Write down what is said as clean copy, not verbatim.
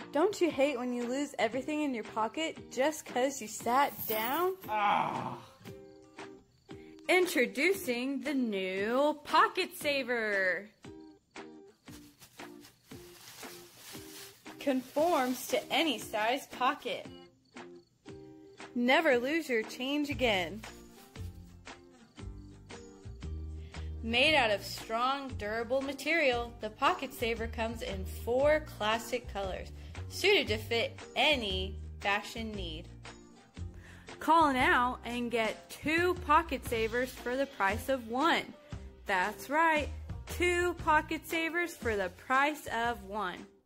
Don't you hate when you lose everything in your pocket just 'cause you sat down? Introducing the new Pocket Saver. Conforms to any size pocket. Never lose your change again. Made out of strong, durable material, the Pocket Saver comes in 4 classic colors, suited to fit any fashion need. Call now and get 2 Pocket Savers for the price of 1. That's right, 2 Pocket Savers for the price of 1.